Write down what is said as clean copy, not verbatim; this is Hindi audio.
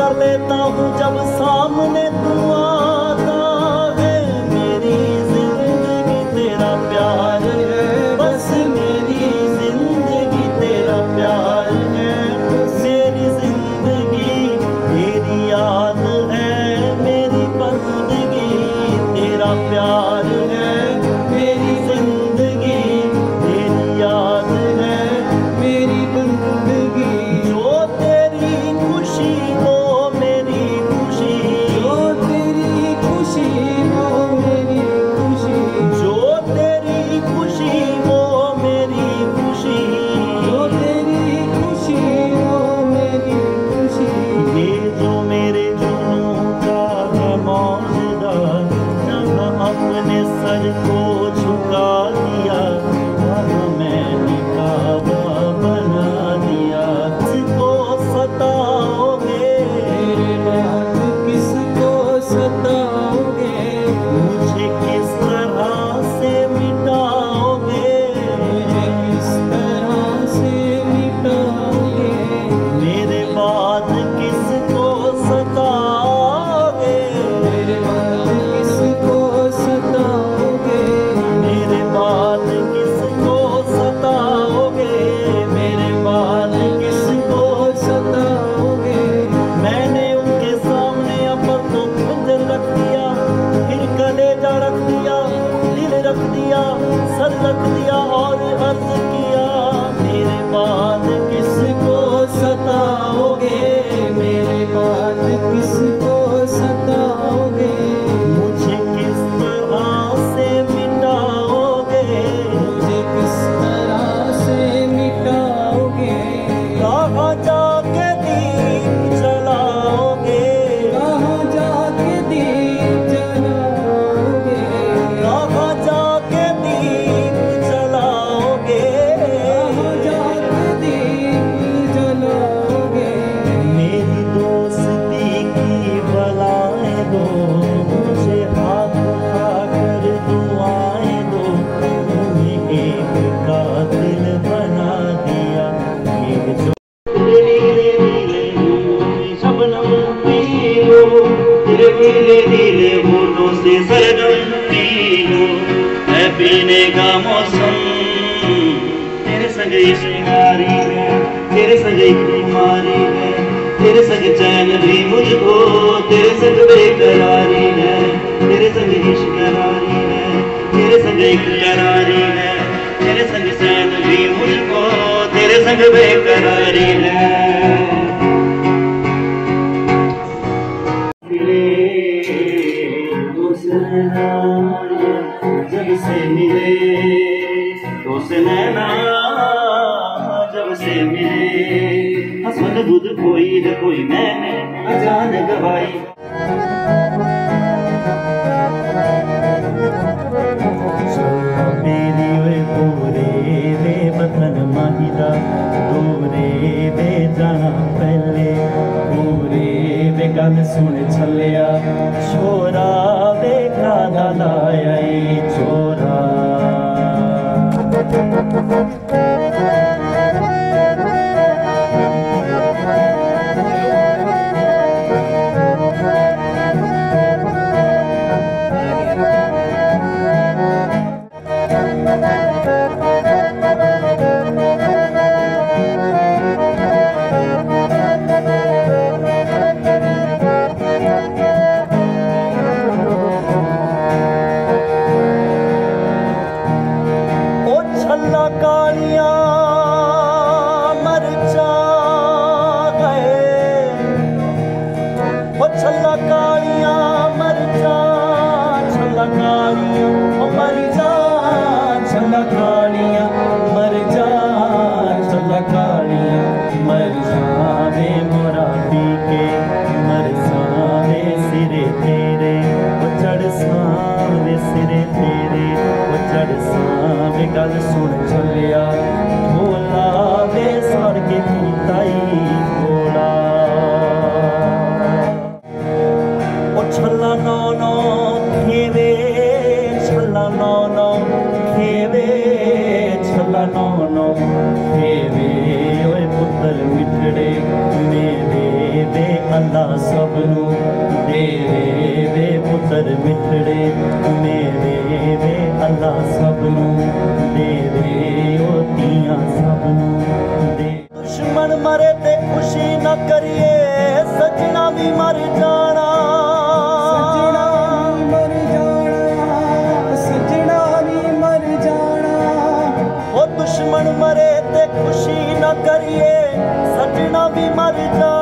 कर लेता हूँ जब सामने तू आता है। मेरी जिंदगी तेरा प्यार है, बस मेरी जिंदगी तेरा प्यार है। मेरी जिंदगी तेरी याद है, मेरी बंदगी तेरा प्यार है। मेरी जिंदगी तेरी याद है, मेरी बंदगी। जो तेरी खुशी हो मेरी खुशी, जो तेरी खुशी हो मेरी खुशी, जो तेरी खुशी हो मेरी खुशी, जो तेरी खुशी हो मेरी खुशी। ये जो मेरे जुनून का है मौजूदा, जब अपने सर को झुका दिया, वहाँ मैंने काबा बना दिया। किसको सताओगे मेरे बाद, किसको सताओगे, मुझे किस तरह से मिटाओगे, मुझे किस तरह से मिटाओगे। मेरे बाद किसको सताओगे, मेरे बाद किसको सताओगे, मेरे बाद किसको सताओगे, मेरे बाद किसको सताओगे। मैंने उनके सामने अपन तो खुंजर रख दिया, फिर कलेजा रख दिया, दिल रख दिया, सर रख दिया और अर्ज किया, मेरे बाद किसको सताओगे, मेरे बाद किसको सताओगे, मुझे किस तरह से मिटाओगे, मुझे किस तरह से मिटाओगे। कहाँ जाके दीप जलाओगे, कहाँ जाके दीप जलाओगे, कहाँ जाके दीप जलाओगे, कहाँ जाके दीप जलाओगे। मेरी दोस्ती की बलाएं दो, मुझे हाथ उठाकर दुआएं दो। तुम्हें एक कातिल बना दिया, ये जो शबनम पी लो, तेरे नीले नीले होठों से सरगम पी लो। है पीने का मौसम, तेरे संग इश्क़ारी है, तेरे संग एक बीमारी है, तेरे संग चैन भी मुझको, तेरे संग बेकरारी है, तेरे संग इश्क़ारी है, तेरे संग एक करारी है, तेरे संग चैन भी मुझको, तेरे संग बेकरारी है। जब से मिले तो से नैना, जब से मिले हसन बुध कोई है कोई मैंने अजान गवाई। मेरी वे पूरे वे बदन माहिदा, दूरे वे जाना पहले, पूरे वे गल सुन छलिया, छोरा वे कादा लाया छोरा। अल्लाह सबनू देवे वे पुत्र मिठड़े मेरे वे अल्लाह सबनू देवे ओ तियां सबनू दे। दुश्मन मरे ते खुशी न करिए सजना भी मर जाना, सजना भी मर जाना, सजना भी मर जाना। ओ दुश्मन मरे ते खुशी न करिए सजना भी मर जाना।